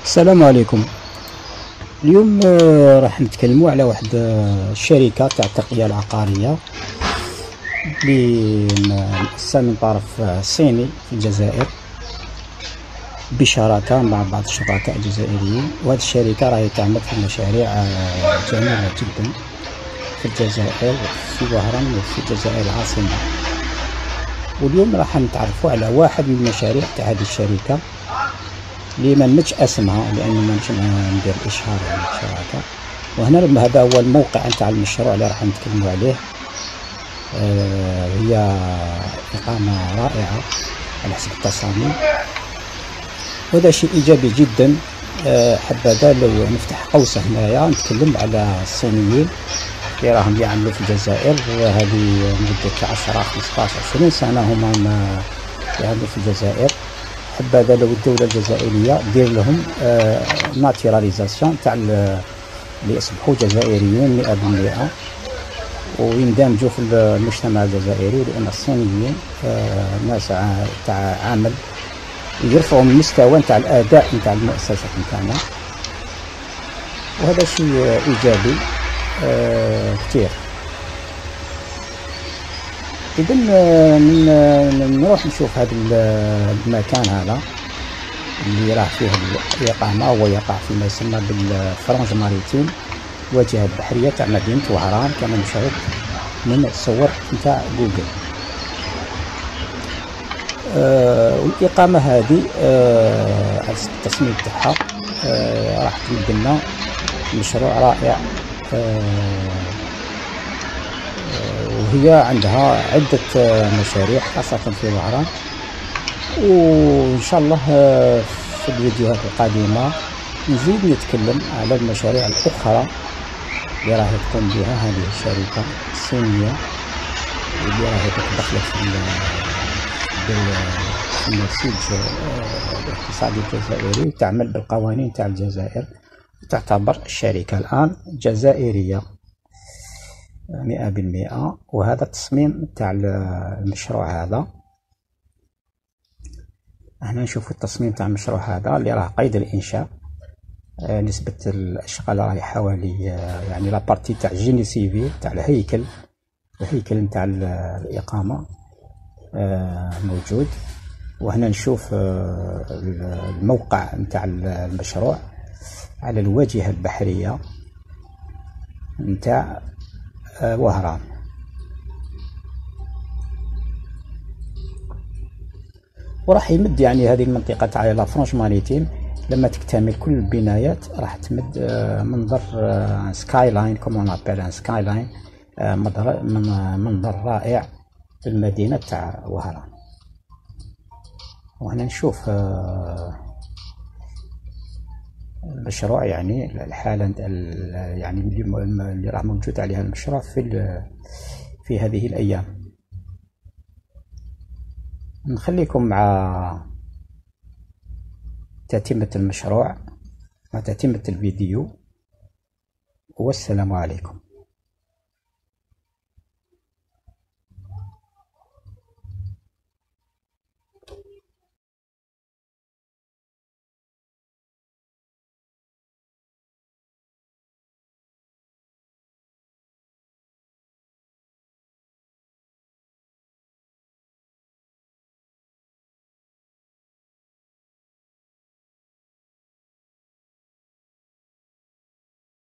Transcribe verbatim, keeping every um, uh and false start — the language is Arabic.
السلام عليكم. اليوم آه، راح نتكلموا على واحد آه، الشركة تاع التقنية العقارية اللي مؤسسة من طرف آه، صيني في الجزائر بشراكة مع بعض الشركاء الجزائريين. وهذه الشركة راهي تعمل في مشاريع آه، جميلة جدا في الجزائر، في وهران وفي الجزائر العاصمة. واليوم راح نتعرفوا على واحد من المشاريع تاع هذه الشركة اللي ما نمتش اسمها لانه ما نمتش ندير اشهار على الشراكه. وهنا هذا هو الموقع نتاع المشروع اللي راح نتكلموا عليه. آه هي اقامه رائعه على حسب التصاميم، وهذا شيء ايجابي جدا. آه حبذا لو نفتح قوس هنايا نتكلم على الصينيين اللي راهم يعملوا في الجزائر. هذه مده عشرة خمسطاش عشرين سنه هما يعملوا في الجزائر. حبذا لو الدولة الجزائرية دير لهم آه ناتيراليزاسيون تاع اللي يصبحوا جزائريين مئة بالمئة ويندمجوا في المجتمع الجزائري، لأن الصينيين آه ناس تاع عمل يرفعوا من المستوى نتاع الأداء نتاع المؤسسات نتاعنا، وهذا شيء إيجابي آه كتير. إذا نروح نشوف هذا المكان هذا اللي راح فيه الإقامة. هو يقع فيما يسمى بالفرنج ماريتيم، الواجهة البحرية تاع مدينة وهران كما نشاهد من الصور نتاع جوجل. آه والإقامة هذه آه التصميم تاعها آه راح تمد لنا مشروع رائع. آه وهي عندها عدة مشاريع خاصة في وهران، وإن شاء الله في الفيديوهات القادمة نزيد نتكلم على المشاريع الأخرى اللي راح تقوم بها هذه الشركة الصينية اللي راح تدخل في النسيج الاقتصادي الجزائري، تعمل بالقوانين تاع الجزائر، تعتبر الشركة الآن جزائرية مئة بالمئة. وهذا التصميم تاع المشروع هذا. هنا نشوف التصميم تاع المشروع هذا اللي راه قيد الإنشاء. آه نسبة الأشغال راهي حوالي آه يعني لابارتي تاع جيني سيفيل تاع الهيكل الهيكل نتاع الإقامة آه موجود. وهنا نشوف آه الموقع نتاع المشروع على الواجهة البحرية نتاع آه وهران. وراح يمد يعني هذه المنطقة تاع لا فرونش ماريتيم لما تكتمل كل البنايات راح تمد آه منظر آه سكاي لاين كومون ابيل سكاي لاين، آه منظر رائع في المدينة تاع وهران. وهنا نشوف آه المشروع يعني الحالة يعني اللي راح موجود عليها المشروع في في هذه الأيام. نخليكم مع تتمة المشروع، مع تتمة الفيديو، والسلام عليكم.